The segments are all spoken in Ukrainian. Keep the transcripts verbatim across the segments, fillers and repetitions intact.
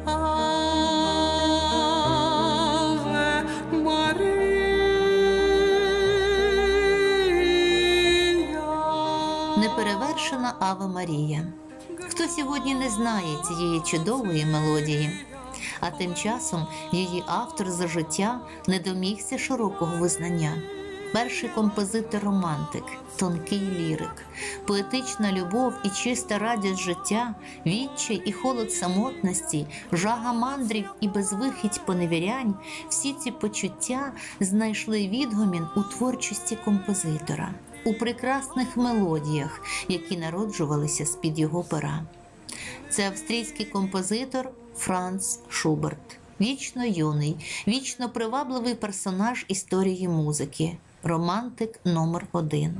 Аве Марія. Неперевершена Аве Марія. Хто сьогодні не знає цієї чудової мелодії? А тим часом її автор за життя не домігся широкого визнання. Перший композитор-романтик, тонкий лірик, поетична любов і чиста радість життя, відчай і холод самотності, жага мандрів і безвихідь поневірянь – всі ці почуття знайшли відгомін у творчості композитора, у прекрасних мелодіях, які народжувалися з-під його пера. Це австрійський композитор Франц Шуберт. Вічно юний, вічно привабливий персонаж історії музики. Романтик номер один.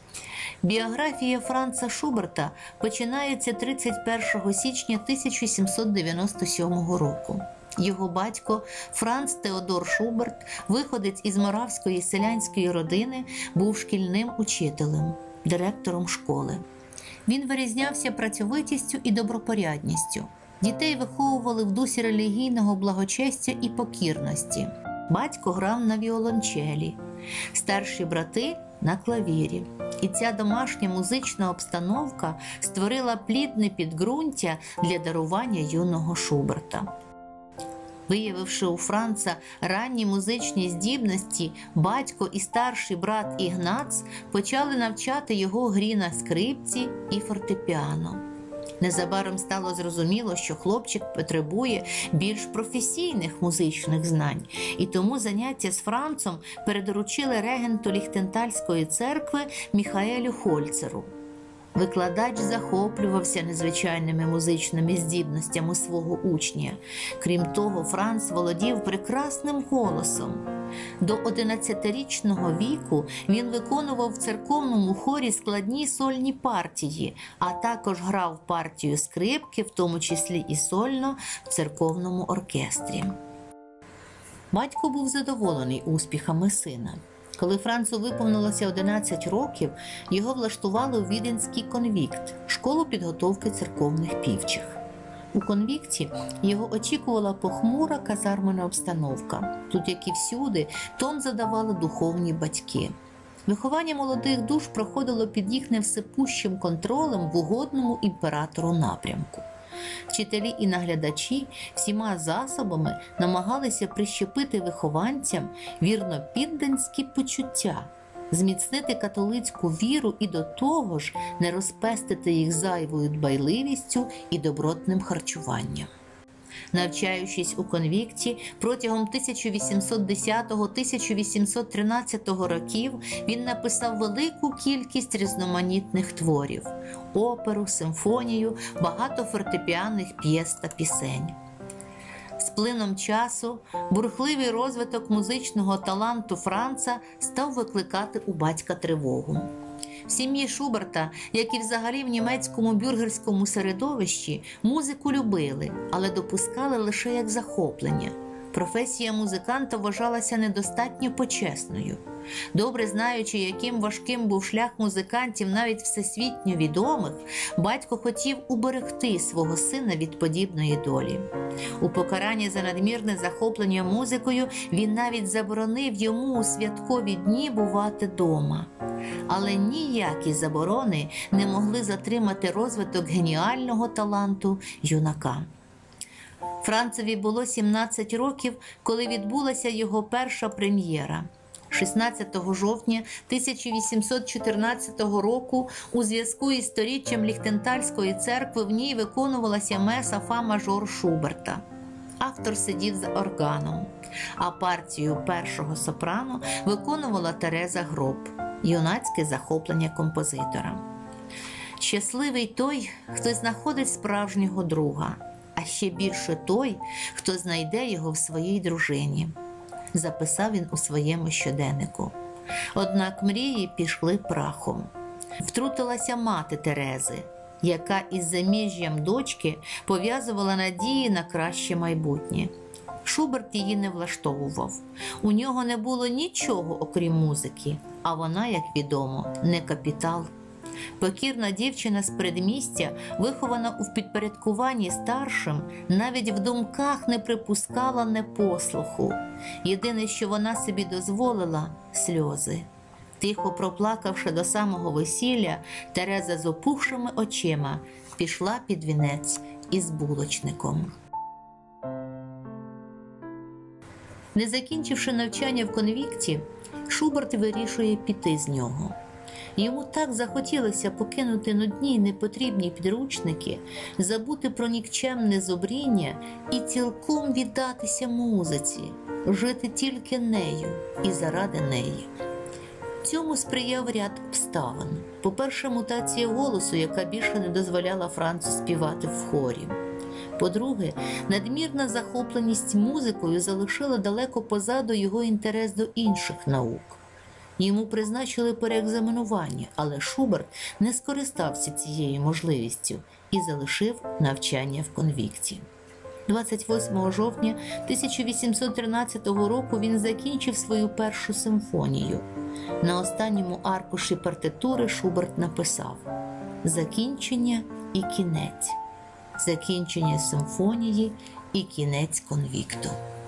Біографія Франца Шуберта починається тридцять першого січня тисяча сімсот дев'яносто сьомого року. Його батько Франц Теодор Шуберт, виходець із моравської селянської родини, був шкільним учителем, директором школи. Він вирізнявся працьовитістю і добропорядністю. Дітей виховували в дусі релігійного благочестя і покірності. Батько грав на віолончелі, старші брати – на клавірі. І ця домашня музична обстановка створила плідне підґрунтя для дарування юного Шуберта. Виявивши у Франца ранні музичні здібності, батько і старший брат Ігнац почали навчати його грі на скрипці і фортепіано. Незабаром стало зрозуміло, що хлопчик потребує більш професійних музичних знань, і тому заняття з Францом передоручили регенту Ліхтентальської церкви Міхаелю Хольцеру. Викладач захоплювався незвичайними музичними здібностями свого учня. Крім того, Франц володів прекрасним голосом. До одинадцятирічного віку він виконував в церковному хорі складні сольні партії, а також грав партію скрипки, в тому числі і сольно, в церковному оркестрі. Батько був задоволений успіхами сина. Коли Францу виповнилося одинадцять років, його влаштували у Віденський конвікт – школу підготовки церковних півчих. У конвікті його очікувала похмура казармена обстановка. Тут, як і всюди, тон задавали духовні батьки. Виховання молодих душ проходило під їх невсипущим контролем в угодному імператору напрямку. Вчителі і наглядачі всіма засобами намагалися прищепити вихованцям вірно-підданські почуття, зміцнити католицьку віру і до того ж не розпестити їх зайвою дбайливістю і добротним харчуванням. Навчаючись у конвікті, протягом тисяча вісімсот десятого - тисяча вісімсот тринадцятого років він написав велику кількість різноманітних творів – оперу, симфонію, багато фортепіанних п'єс та пісень. З плином часу бурхливий розвиток музичного таланту Франца став викликати у батька тривогу. В сім'ї Шуберта, як і взагалі в німецькому бюргерському середовищі, музику любили, але допускали лише як захоплення. Професія музиканта вважалася недостатньо почесною. Добре знаючи, яким важким був шлях музикантів навіть всесвітньо відомих, батько хотів уберегти свого сина від подібної долі. У покарання за надмірне захоплення музикою він навіть заборонив йому у святкові дні бувати дома. Але ніякі заборони не могли затримати розвиток геніального таланту юнака. Францеві було сімнадцять років, коли відбулася його перша прем'єра. шістнадцятого жовтня тисяча вісімсот чотирнадцятого року у зв'язку із сторіччям Ліхтентальської церкви в ній виконувалася меса фа-мажор Шуберта. Автор сидів за органом, а партію першого сопрано виконувала Тереза Гроб, юнацьке захоплення композитора. Щасливий той, хто знаходить справжнього друга, а ще більше той, хто знайде його в своїй дружині, записав він у своєму щоденнику. Однак мрії пішли прахом. Втрутилася мати Терези, яка із заміжжям дочки пов'язувала надії на краще майбутнє. Шуберт її не влаштовував. У нього не було нічого, окрім музики, а вона, як відомо, не капітал. Покірна дівчина з передмістя, вихована у підпорядкуванні старшим, навіть в думках не припускала непослуху. Єдине, що вона собі дозволила – сльози. Тихо проплакавши до самого весілля, Тереза з опухшими очима пішла під вінець із булочником. Не закінчивши навчання в конвікті, Шуберт вирішує піти з нього. Йому так захотілося покинути нудні й непотрібні підручники, забути про нікчемне зубріння і цілком віддатися музиці, жити тільки нею і заради неї. Цьому сприяв ряд обставин. По-перше, мутація голосу, яка більше не дозволяла Францу співати в хорі. По-друге, надмірна захопленість музикою залишила далеко позаду його інтерес до інших наук. Йому призначили переекзаменування, але Шуберт не скористався цією можливістю і залишив навчання в конвікті. двадцять восьмого жовтня тисяча вісімсот тринадцятого року він закінчив свою першу симфонію. На останньому аркуші партитури Шуберт написав «Закінчення і кінець. Закінчення симфонії і кінець конвікту».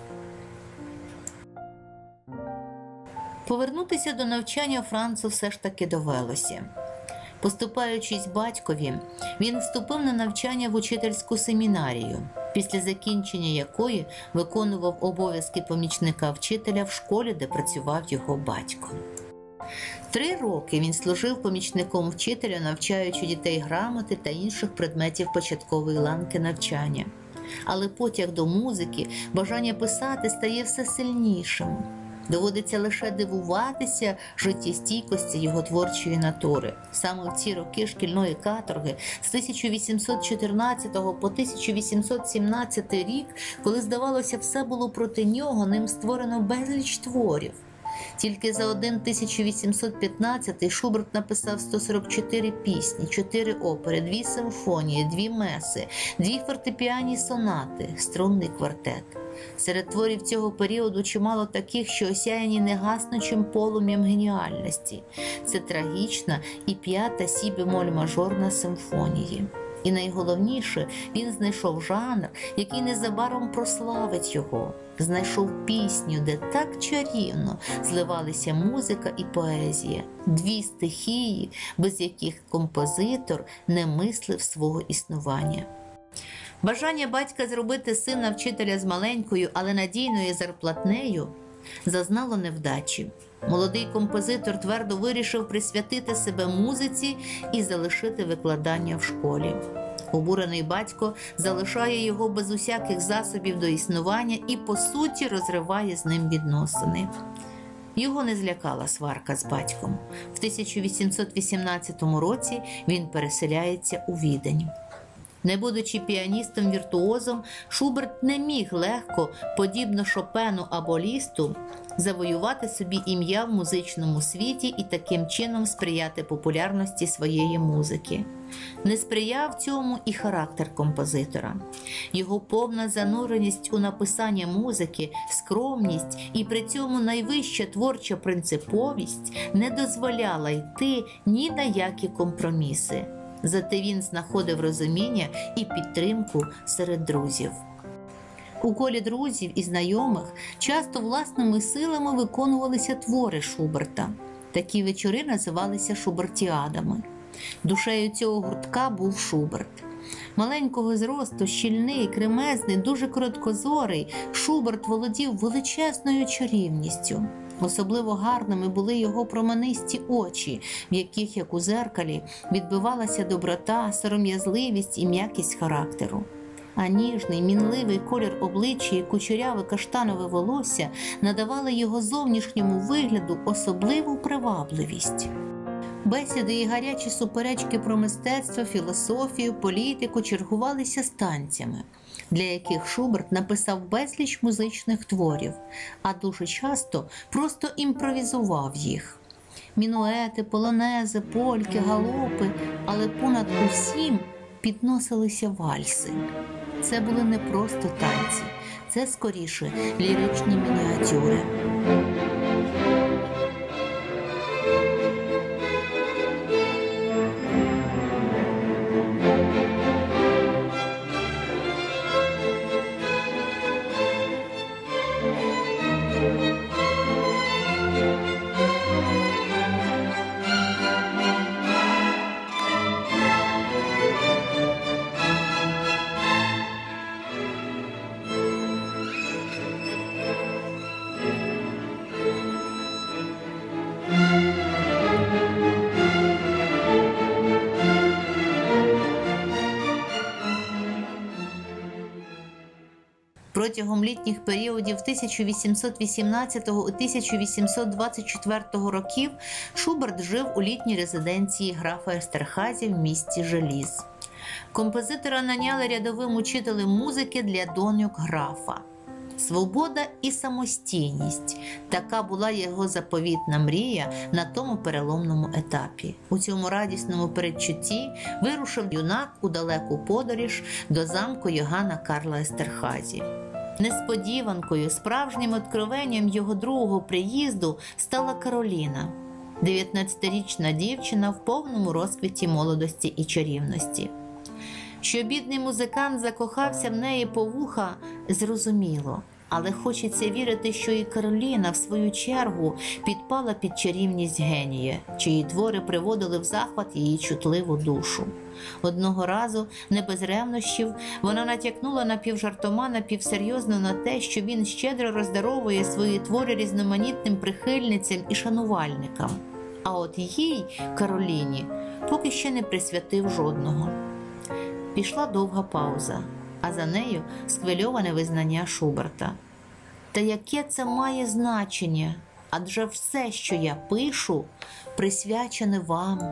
Повернутися до навчання Францу все ж таки довелося. Поступаючись батькові, він вступив на навчання в учительську семінарію, після закінчення якої виконував обов'язки помічника вчителя в школі, де працював його батько. Три роки він служив помічником вчителя, навчаючи дітей грамоти та інших предметів початкової ланки навчання. Але потяг до музики, бажання писати стає все сильнішим. Доводиться лише дивуватися життєстійкості його творчої натури. Саме в ці роки шкільної каторги з тисяча вісімсот чотирнадцятого по тисяча вісімсот сімнадцятий рік, коли, здавалося, все було проти нього, ним створено безліч творів. Тільки за один тисяча вісімсот п'ятнадцятий Шуберт написав сто сорок чотири пісні, чотири опери, дві симфонії, дві меси, дві фортепіанні сонати, струнний квартет. Серед творів цього періоду чимало таких, що осяяні негаснучим полум'ям геніальності. Це трагічна і п'ята сі-бемоль мажорна симфонії. І найголовніше, він знайшов жанр, який незабаром прославить його. Знайшов пісню, де так чарівно зливалися музика і поезія. Дві стихії, без яких композитор не мислив свого існування. Бажання батька зробити сина вчителя з маленькою, але надійною зарплатнею зазнало невдачі. Молодий композитор твердо вирішив присвятити себе музиці і залишити викладання в школі. Обурений батько залишає його без усяких засобів до існування і, по суті, розриває з ним відносини. Його не злякала сварка з батьком. В тисяча вісімсот вісімнадцятому році він переселяється у Відень. Не будучи піаністом-віртуозом, Шуберт не міг легко, подібно Шопену або Лісту, завоювати собі ім'я в музичному світі і таким чином сприяти популярності своєї музики. Не сприяв цьому і характер композитора. Його повна зануреність у написання музики, скромність і при цьому найвища творча принциповість не дозволяла йти ні на які компроміси. Зате він знаходив розуміння і підтримку серед друзів. У колі друзів і знайомих часто власними силами виконувалися твори Шуберта. Такі вечори називалися шубертіадами. Душею цього гуртка був Шуберт. Маленького зросту, щільний, кремезний, дуже короткозорий, Шуберт володів величезною чарівністю. Особливо гарними були його променисті очі, в яких, як у зеркалі, відбивалася доброта, сором'язливість і м'якість характеру. А ніжний, мінливий колір обличчя і кучеряве каштанове волосся надавали його зовнішньому вигляду особливу привабливість. Бесіди і гарячі суперечки про мистецтво, філософію, політику чергувалися з танцями, для яких Шуберт написав безліч музичних творів, а дуже часто просто імпровізував їх. Мінуети, полонези, польки, галопи, але понад усім підносилися вальси. Це були не просто танці, це скоріше ліричні мініатюри. Протягом літніх періодів тисяча вісімсот вісімнадцятого - тисяча вісімсот двадцять четвертого років Шуберт жив у літній резиденції графа Естерхазі в місті Желіз. Композитора наняли рядовим учителем музики для доньок графа. Свобода і самостійність – така була його заповітна мрія на тому переломному етапі. У цьому радісному передчутті вирушив юнак у далеку подорож до замку Йоганна Карла Естерхазі. Несподіванкою, справжнім откровенням його другого приїзду стала Кароліна – дев'ятнадцятирічна дівчина в повному розквіті молодості і чарівності. Що бідний музикант закохався в неї по вуха – зрозуміло. Але хочеться вірити, що і Кароліна, в свою чергу, підпала під чарівність генія, чиї твори приводили в захват її чутливу душу. Одного разу, не без ревнощів, вона натякнула напівжартома, напівсерйозно на те, що він щедро роздаровує свої твори різноманітним прихильницям і шанувальникам. А от їй, Кароліні, поки ще не присвятив жодного. Пішла довга пауза, а за нею схвильоване визнання Шуберта. Та яке це має значення? Адже все, що я пишу, присвячене вам.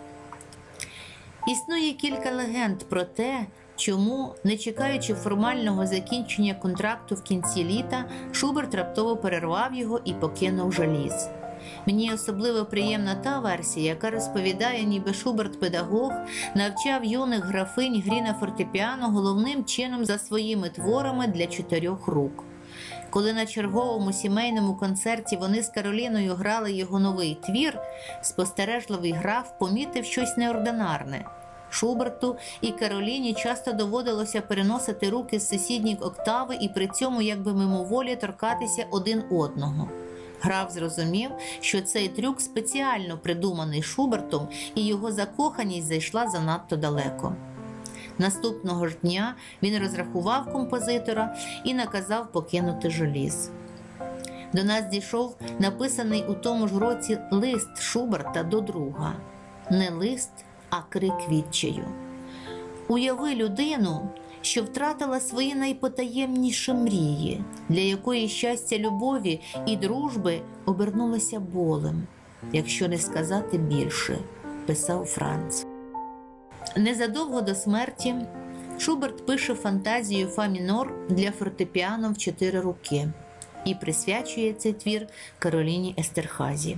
Існує кілька легенд про те, чому, не чекаючи формального закінчення контракту в кінці літа, Шуберт раптово перервав його і покинув Желіз. Мені особливо приємна та версія, яка розповідає, ніби Шуберт-педагог навчав юних графинь грі на фортепіано головним чином за своїми творами для чотирьох рук. Коли на черговому сімейному концерті вони з Кароліною грали його новий твір, спостережливий граф помітив щось неординарне. Шуберту і Кароліні часто доводилося переносити руки з сусідніх октави і при цьому якби мимоволі торкатися один одного. Граф зрозумів, що цей трюк спеціально придуманий Шубертом, і його закоханість зайшла занадто далеко. Наступного ж дня він розрахував композитора і наказав покинути Желіз. До нас дійшов написаний у тому ж році лист Шуберта до друга. Не лист, а крик відчаю. Уяви людину, що втратила свої найпотаємніші мрії, для якої щастя любові і дружби обернулося болем, якщо не сказати більше, писав Франц. Незадовго до смерті Шуберт пише фантазію фа мінор для фортепіано в чотири руки і присвячує цей твір Кароліні Естерхазі.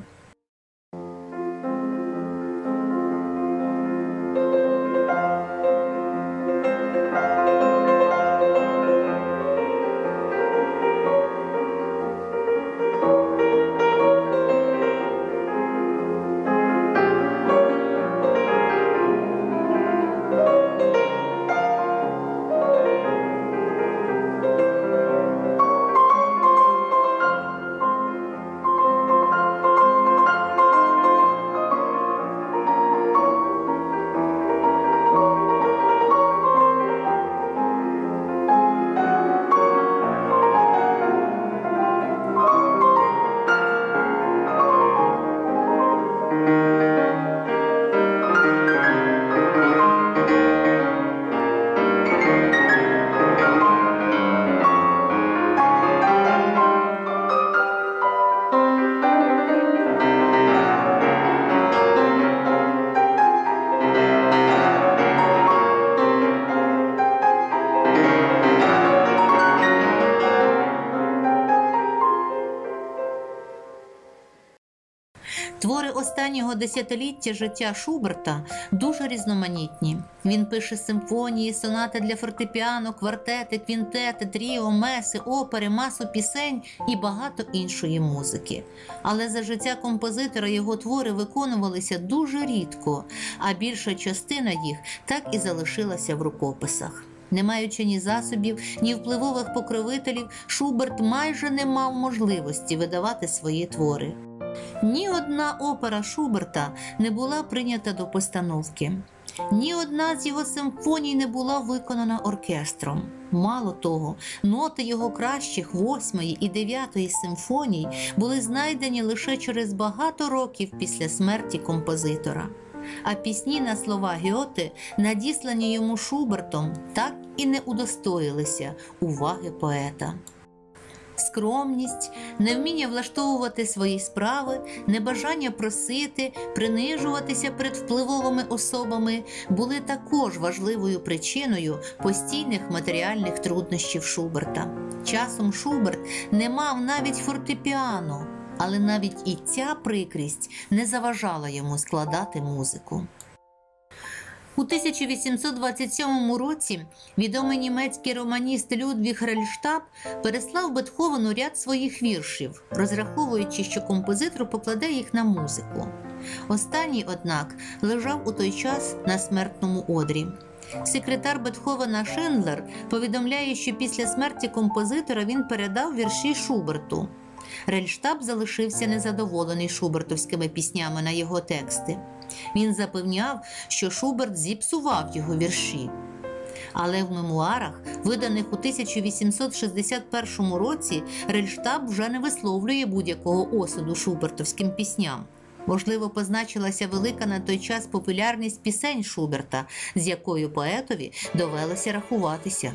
Твори останнього десятиліття життя Шуберта дуже різноманітні. Він пише симфонії, сонати для фортепіано, квартети, квінтети, тріо, меси, опери, масу пісень і багато іншої музики. Але за життя композитора його твори виконувалися дуже рідко, а більша частина їх так і залишилася в рукописах. Не маючи ні засобів, ні впливових покровителів, Шуберт майже не мав можливості видавати свої твори. Ні одна опера Шуберта не була прийнята до постановки. Ні одна з його симфоній не була виконана оркестром. Мало того, ноти його кращих восьмої і дев'ятої симфоній були знайдені лише через багато років після смерті композитора. а пісні на слова Гьоте, надіслані йому Шубертом, так і не удостоїлися уваги поета. Скромність, невміння влаштовувати свої справи, небажання просити, принижуватися перед впливовими особами були також важливою причиною постійних матеріальних труднощів Шуберта. Часом Шуберт не мав навіть фортепіано, але навіть і ця прикрість не заважала йому складати музику. У тисяча вісімсот двадцять сьомому році відомий німецький романіст Людвіг Рельштаб переслав Бетховену ряд своїх віршів, розраховуючи, що композитор покладе їх на музику. Останній, однак, лежав у той час на смертному одрі. Секретар Бетховена Шиндлер повідомляє, що після смерті композитора він передав вірші Шуберту. Рельштаб залишився незадоволений шубертовськими піснями на його тексти. Він запевняв, що Шуберт зіпсував його вірші. Але в мемуарах, виданих у тисяча вісімсот шістдесят першому році, Рельштаб вже не висловлює будь-якого осуду шубертовським пісням. Можливо, позначилася велика на той час популярність пісень Шуберта, з якою поетові довелося рахуватися.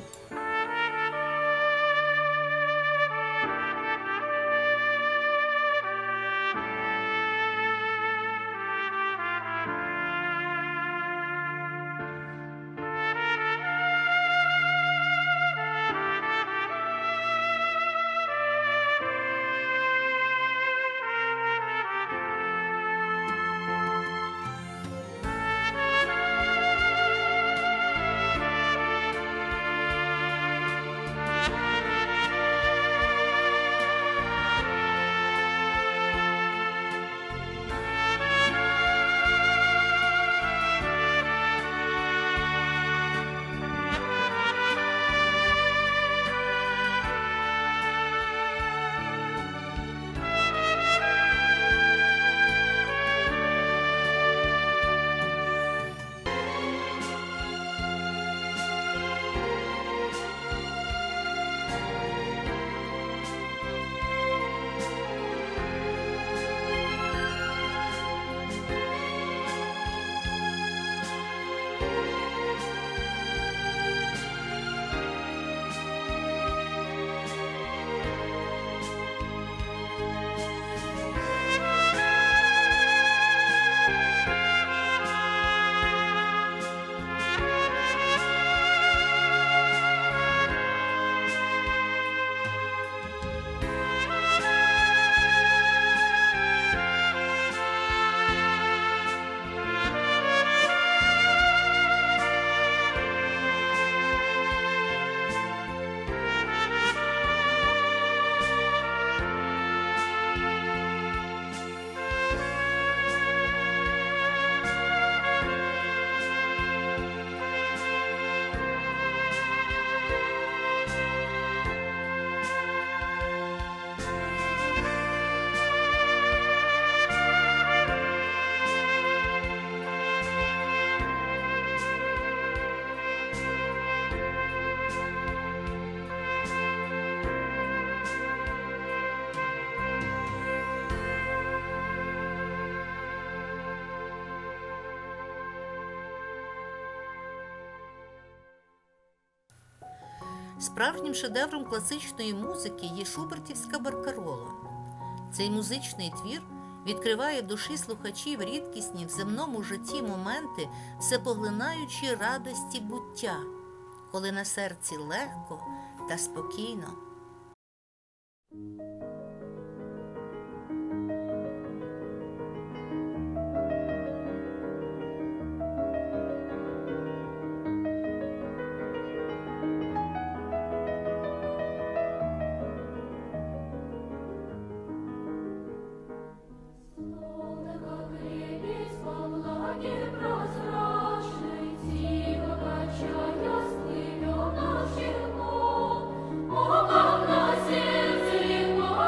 Справжнім шедевром класичної музики є шубертівська баркарола. Цей музичний твір відкриває в душі слухачів рідкісні в земному житті моменти всепоглинаючої радості буття, коли на серці легко та спокійно. О, как на сердце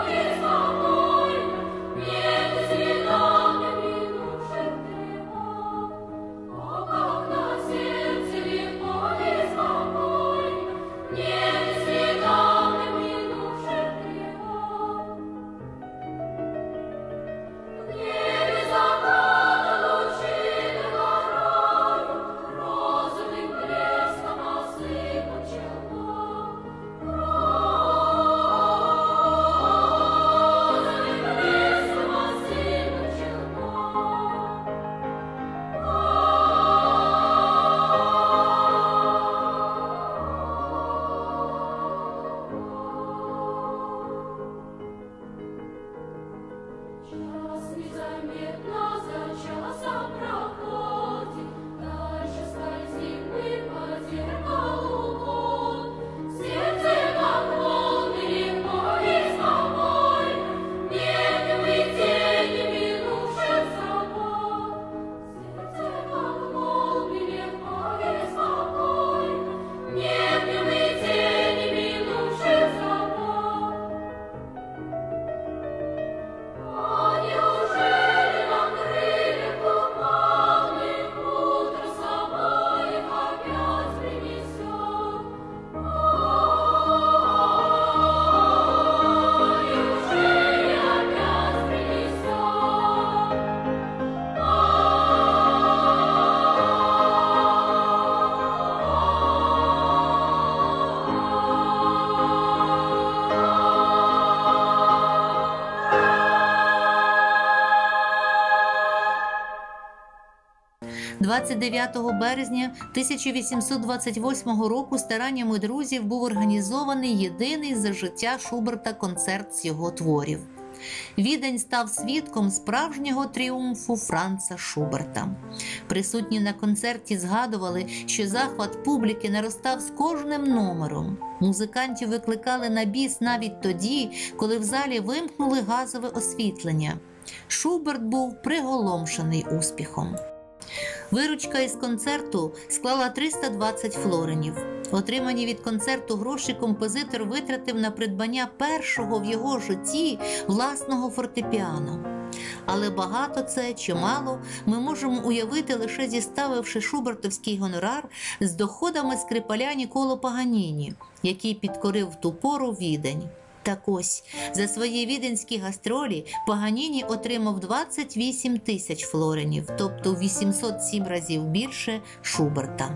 двадцять дев'ятого березня тисяча вісімсот двадцять восьмого року стараннями друзів був організований єдиний за життя Шуберта концерт з його творів. Відень став свідком справжнього тріумфу Франца Шуберта. Присутні на концерті згадували, що захват публіки наростав з кожним номером. Музикантів викликали на біс навіть тоді, коли в залі вимкнули газове освітлення. Шуберт був приголомшений успіхом. Виручка із концерту склала триста двадцять флоринів. Отримані від концерту гроші композитор витратив на придбання першого в його житті власного фортепіано. Але багато це чи мало ми можемо уявити, лише зіставивши шубертовський гонорар з доходами скрипаля Ніколо Паганіні, який підкорив в ту пору Відень. Так ось, за свої віденські гастролі Паганіні отримав двадцять вісім тисяч флоринів, тобто в вісімсот сім разів більше Шуберта.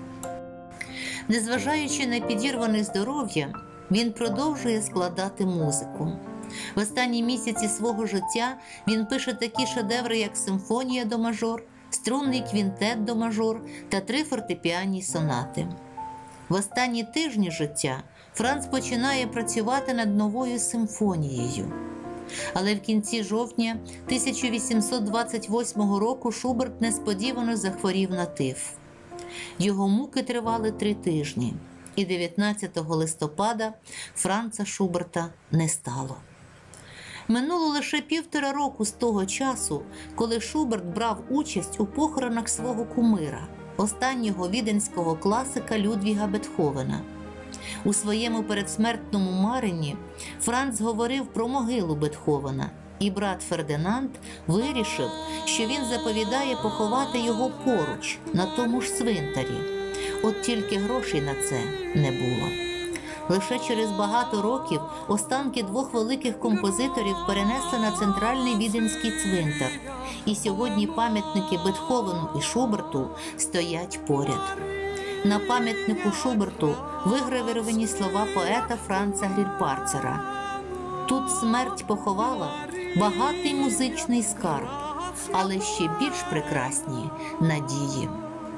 Незважаючи на підірване здоров'я, він продовжує складати музику. В останні місяці свого життя він пише такі шедеври, як «Симфонія до мажор», «Струнний квінтет до мажор» та три фортепіанні сонати. В останні тижні життя Франц починає працювати над новою симфонією. Але в кінці жовтня тисяча вісімсот двадцять восьмого року Шуберт несподівано захворів на тиф. Його муки тривали три тижні, і дев'ятнадцятого листопада Франца Шуберта не стало. Минуло лише півтора року з того часу, коли Шуберт брав участь у похоронах свого кумира, останнього віденського класика Людвіга Бетховена. У своєму передсмертному маренні Франц говорив про могилу Бетховена, і брат Фердинанд вирішив, що він заповідає поховати його поруч, на тому ж цвинтарі. От тільки грошей на це не було. Лише через багато років останки двох великих композиторів перенесли на центральний віденський цвинтар, і сьогодні пам'ятники Бетховену і Шуберту стоять поряд. На пам'ятнику Шуберту вигравіровані слова поета Франца Грільпарцера: «Тут смерть поховала багатий музичний скарб, але ще більш прекрасні надії».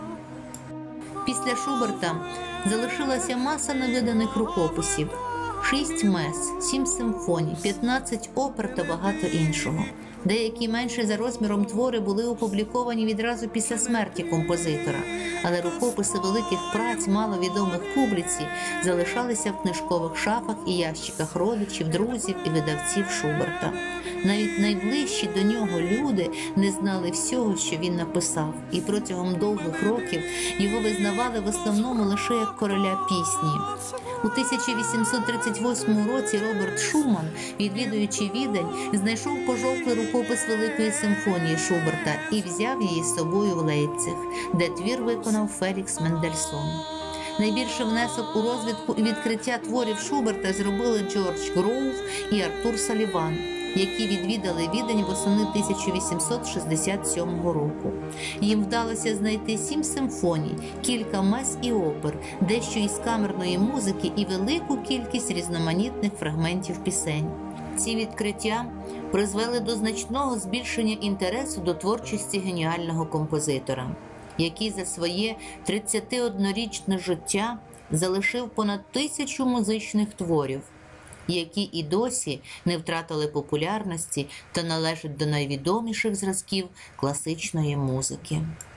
Після Шуберта залишилася маса невиданих рукописів, шість мез, сім симфоній, п'ятнадцять опер та багато іншого. Деякі менші за розміром твори були опубліковані відразу після смерті композитора, але рукописи великих праць, маловідомих публіці, залишалися в книжкових шафах і ящиках родичів, друзів і видавців Шуберта. Навіть найближчі до нього люди не знали всього, що він написав, і протягом довгих років його визнавали в основному лише як короля пісні. У тисяча вісімсот тридцять восьмому році Роберт Шуман, відвідуючи Відень, знайшов пожовклий рукопис Великої симфонії Шуберта і взяв її з собою в Лейпциг, де твір виконав Фелікс Мендельсон. Найбільший внесок у розвідку і відкриття творів Шуберта зробили Джордж Гроув і Артур Саліван, які відвідали Відень восени тисяча вісімсот шістдесят сьомого року. Їм вдалося знайти сім симфоній, кілька мез і опер, дещо із камерної музики і велику кількість різноманітних фрагментів пісень. Ці відкриття призвели до значного збільшення інтересу до творчості геніального композитора, який за своє тридцятиоднорічне життя залишив понад тисячу музичних творів, які і досі не втратили популярності та належать до найвідоміших зразків класичної музики.